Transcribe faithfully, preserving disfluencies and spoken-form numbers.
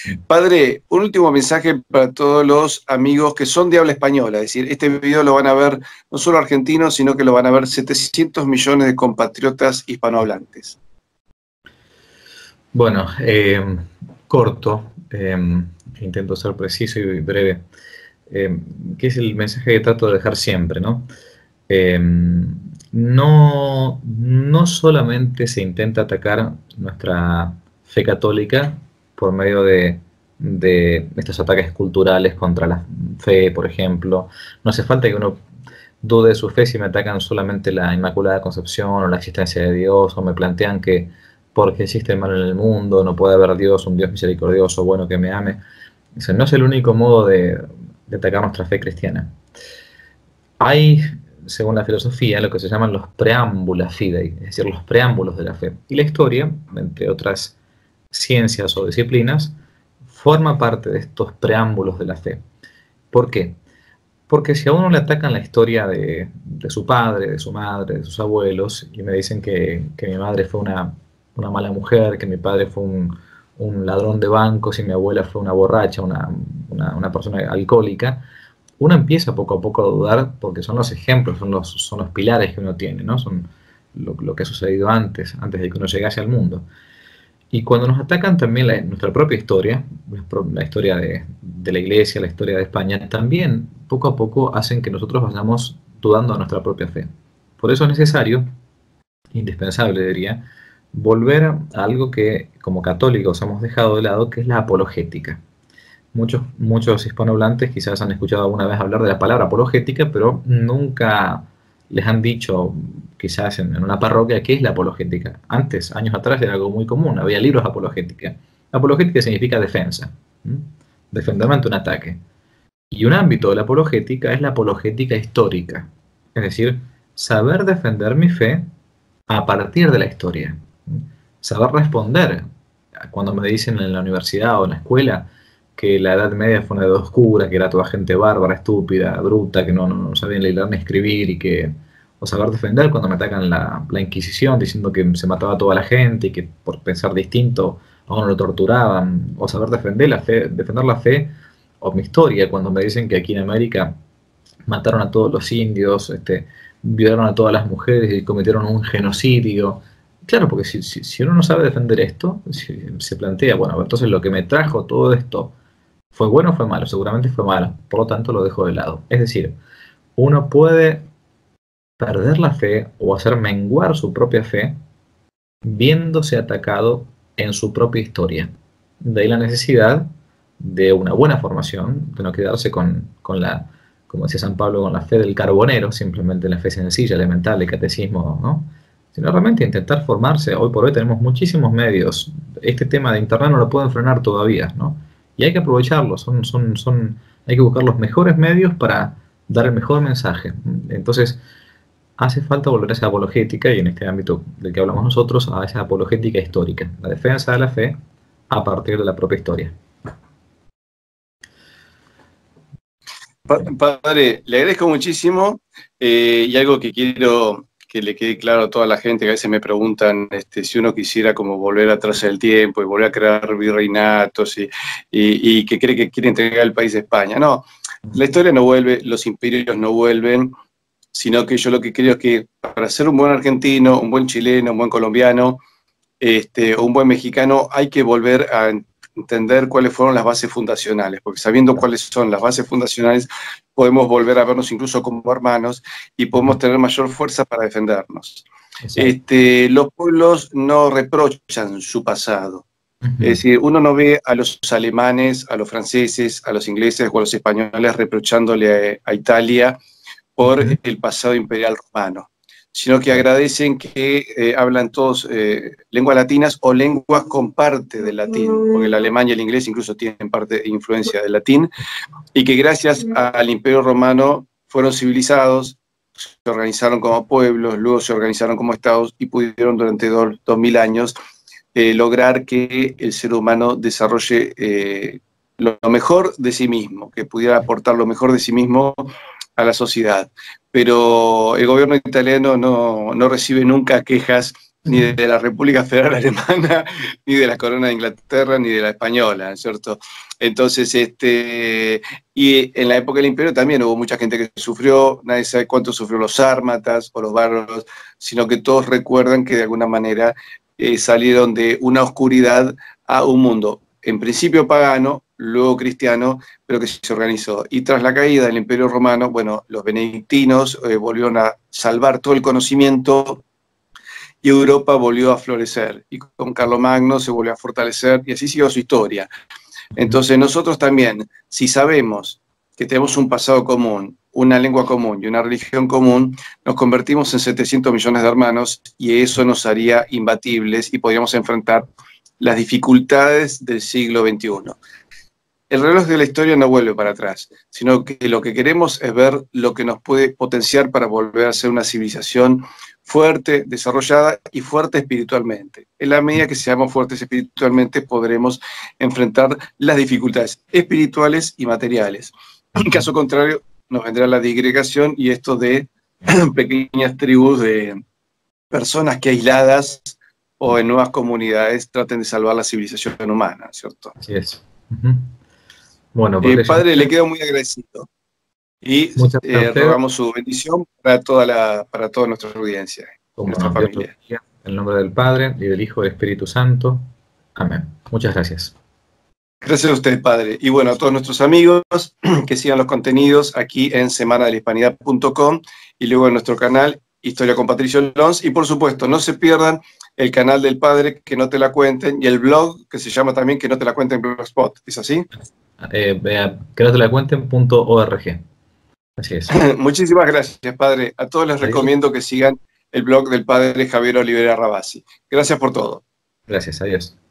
Padre, un último mensaje para todos los amigos que son de habla española. Es decir, este video lo van a ver no solo argentinos, sino que lo van a ver setecientos millones de compatriotas hispanohablantes. Bueno, eh, corto, eh, intento ser preciso y breve, eh, que es el mensaje que trato de dejar siempre, ¿no? Eh, no, no solamente se intenta atacar nuestra fe católica por medio de, de estos ataques culturales contra la fe, por ejemplo. No hace falta que uno dude de su fe si me atacan solamente la Inmaculada Concepción o la existencia de Dios, o me plantean que porque existe el mal en el mundo no puede haber Dios, un Dios misericordioso, bueno, que me ame. Ese no es el único modo de, de atacar nuestra fe cristiana. Hay, según la filosofía, lo que se llaman los preámbula fidei, es decir, los preámbulos de la fe. Y la historia, entre otras ciencias o disciplinas, forma parte de estos preámbulos de la fe. ¿Por qué? Porque si a uno le atacan la historia de, de su padre, de su madre, de sus abuelos, y me dicen que, que mi madre fue una, una mala mujer, que mi padre fue un, un ladrón de bancos y mi abuela fue una borracha, una, una, una persona alcohólica, uno empieza poco a poco a dudar porque son los ejemplos, son los, son los pilares que uno tiene, ¿no? Son lo, lo que ha sucedido antes, antes de que uno llegase al mundo. Y cuando nos atacan también la, nuestra propia historia, la historia de, de la Iglesia, la historia de España, también poco a poco hacen que nosotros vayamos dudando de nuestra propia fe. Por eso es necesario, indispensable diría, volver a algo que como católicos hemos dejado de lado, que es la apologética. Muchos, muchos hispanohablantes quizás han escuchado alguna vez hablar de la palabra apologética, pero nunca les han dicho, quizás en, en una parroquia, qué es la apologética. Antes, años atrás, era algo muy común, había libros de apologética. Apologética significa defensa, ¿sí? Defenderme ante un ataque. Y un ámbito de la apologética es la apologética histórica, es decir, saber defender mi fe a partir de la historia, ¿sí? Saber responder cuando me dicen en la universidad o en la escuela que la Edad Media fue una edad oscura, que era toda gente bárbara, estúpida, bruta, que no, no, no sabían leer ni escribir, y que, o saber defender cuando me atacan la, la Inquisición diciendo que se mataba a toda la gente y que por pensar distinto a uno lo torturaban, o saber defender la fe, defender la fe o mi historia cuando me dicen que aquí en América mataron a todos los indios, este, violaron a todas las mujeres y cometieron un genocidio. Claro, porque si, si, si uno no sabe defender esto, si, se plantea, bueno, entonces lo que me trajo todo esto, ¿fue bueno o fue malo? Seguramente fue malo, por lo tanto lo dejo de lado. Es decir, uno puede perder la fe o hacer menguar su propia fe viéndose atacado en su propia historia. De ahí la necesidad de una buena formación, de no quedarse con, con la, como decía San Pablo, con la fe del carbonero, simplemente la fe sencilla, elemental, de catecismo, ¿no? Sino realmente intentar formarse. Hoy por hoy tenemos muchísimos medios. Este tema de internet no lo pueden frenar todavía, ¿no? Y hay que aprovecharlos, son, son, son, hay que buscar los mejores medios para dar el mejor mensaje. Entonces, hace falta volver a esa apologética, y en este ámbito del que hablamos nosotros, a esa apologética histórica, la defensa de la fe a partir de la propia historia. Padre, le agradezco muchísimo, eh, y algo que quiero que le quede claro a toda la gente que a veces me preguntan este, si uno quisiera como volver atrás en el tiempo y volver a crear virreinatos y, y, y que cree que quiere entregar el país a España. No, la historia no vuelve, los imperios no vuelven, sino que yo lo que creo es que para ser un buen argentino, un buen chileno, un buen colombiano, este, o un buen mexicano, hay que volver a entender cuáles fueron las bases fundacionales, porque sabiendo cuáles son las bases fundacionales, podemos volver a vernos incluso como hermanos y podemos tener mayor fuerza para defendernos. Este, los pueblos no reprochan su pasado. Uh-huh. Es decir, uno no ve a los alemanes, a los franceses, a los ingleses o a los españoles reprochándole a, a Italia por uh-huh. el pasado imperial romano, sino que agradecen que eh, hablan todos eh, lenguas latinas o lenguas con parte del latín, porque el alemán y el inglés incluso tienen parte de influencia del latín, y que gracias al Imperio Romano fueron civilizados, se organizaron como pueblos, luego se organizaron como estados y pudieron durante dos, dos mil años eh, lograr que el ser humano desarrolle eh, lo mejor de sí mismo, que pudiera aportar lo mejor de sí mismo a la sociedad. Pero el gobierno italiano no, no recibe nunca quejas ni de la República Federal Alemana, ni de la Corona de Inglaterra, ni de la Española, ¿cierto? Entonces, este, y en la época del Imperio también hubo mucha gente que sufrió, nadie sabe cuánto sufrió los sármatas o los bárbaros, sino que todos recuerdan que de alguna manera eh, salieron de una oscuridad a un mundo, en principio pagano, luego cristiano, pero que se organizó. Y tras la caída del Imperio Romano, bueno, los benedictinos eh, volvieron a salvar todo el conocimiento y Europa volvió a florecer. Y con Carlomagno se volvió a fortalecer y así siguió su historia. Entonces nosotros también, si sabemos que tenemos un pasado común, una lengua común y una religión común, nos convertimos en setecientos millones de hermanos y eso nos haría imbatibles y podríamos enfrentar las dificultades del siglo veintiuno. El reloj de la historia no vuelve para atrás, sino que lo que queremos es ver lo que nos puede potenciar para volver a ser una civilización fuerte, desarrollada y fuerte espiritualmente. En la medida que seamos fuertes espiritualmente, podremos enfrentar las dificultades espirituales y materiales. En caso contrario, nos vendrá la disgregación y esto de pequeñas tribus de personas que aisladas o en nuevas comunidades traten de salvar la civilización humana, ¿cierto? Así es. Uh-huh. Bueno, eh, padre, le quedo muy agradecido y eh, rogamos su bendición para toda, la, para toda nuestra audiencia, Como nuestra no, familia. En el nombre del Padre, y del Hijo y del Espíritu Santo. Amén. Muchas gracias. Gracias a usted, padre. Y bueno, a todos nuestros amigos que sigan los contenidos aquí en semana de la hispanidad punto com y luego en nuestro canal Historia con Patricio Lons. Y por supuesto, no se pierdan el canal del padre Que no te la cuenten y el blog que se llama también Que no te la cuenten Blogspot. ¿Es así? Eh, que no te la cuenten punto org. Así es. Muchísimas gracias, padre. A todos les recomiendo que sigan el blog del padre Javier Olivera Rabasi. Gracias por todo. Gracias, adiós.